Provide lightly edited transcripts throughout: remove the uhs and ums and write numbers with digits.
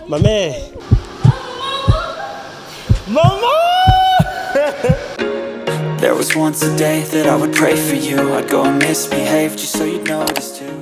Mamãe! Mamãe! There was once a day that I would pray for you. I'd go and misbehave just so you'd notice too.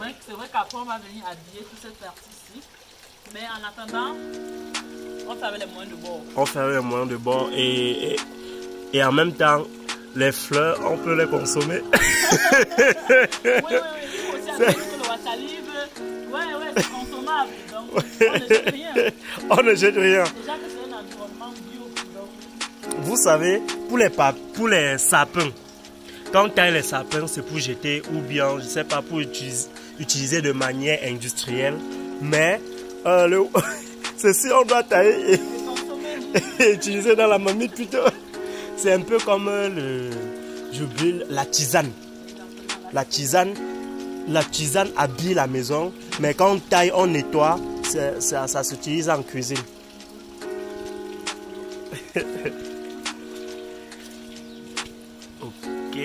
c'est vrai qu'après on va venir habiller toute cette partie-ci. Mais en attendant, on fait avec les moyens de bord. On fait avec les moyens de bord et en même temps, les fleurs, on peut les consommer. Oui, il faut aussi ajouter que le water-livre, c'est consommable. Donc, on ne jette rien. On ne jette rien. Déjà que c'est un environnement bio. Donc... Vous savez, pour les sapins, quand tu as les sapins, c'est pour jeter ou bien, je ne sais pas, pour utiliser de manière industrielle. Mais ceci, on doit tailler et utiliser dans la marmite plutôt. C'est un peu comme la tisane. La tisane habille la maison, mais quand on taille, on nettoie, ça s'utilise en cuisine. Ok.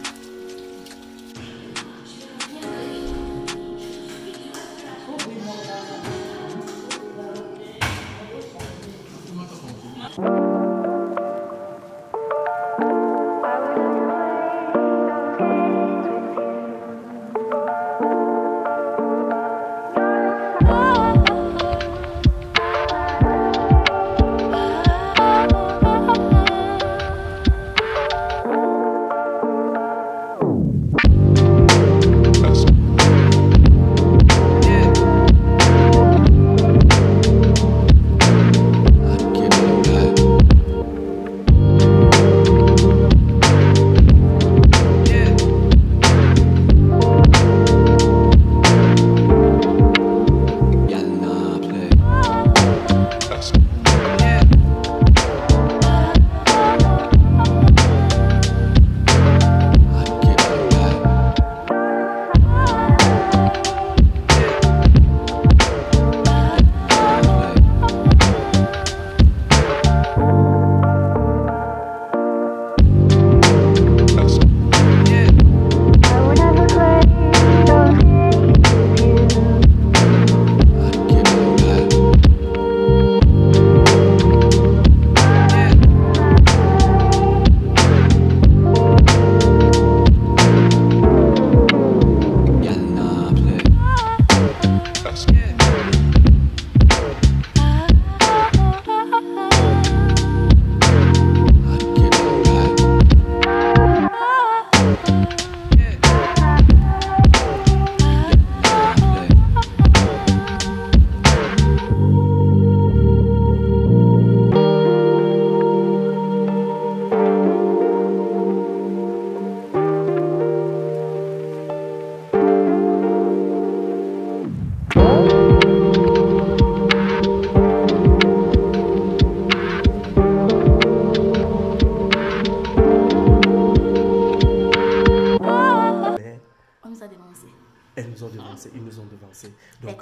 Elles nous ont devancé, ils nous ont devancé. Donc,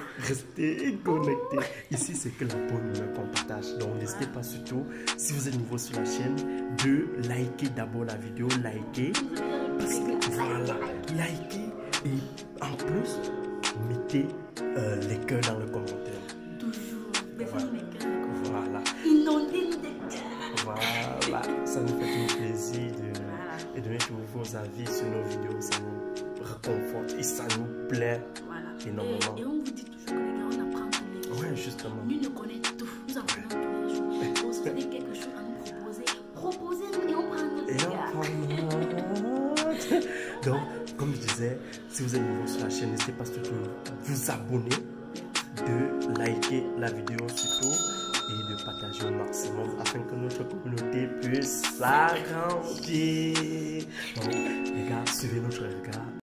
restez connectés. Ici, c'est que la bonne humeur qu'on partage. Donc, n'hésitez pas surtout, si vous êtes nouveau sur la chaîne, de liker d'abord la vidéo, liker. Voilà, liker. Et en plus, mettez les cœurs dans le commentaire. Toujours, voilà. les cœurs. Voilà. Inondez-nous des cœurs. Voilà, ça nous fait un plaisir de mettre vos avis sur nos vidéos. Ça nous réconforte et ça nous plaît énormément. Et on vous dit toujours que les gars, on apprend tous les jours. Ouais, justement. Nous ne connaissons tout, nous apprenons tous les jours. Donc, si vous avez quelque chose à nous proposer, proposez-nous et on prend notre note. Donc, comme je disais, si vous êtes nouveau sur la chaîne, n'hésitez pas surtout à vous abonner, de liker la vidéo surtout et de partager au maximum afin que notre communauté puisse s'agrandir. Donc, les gars, suivez notre regard.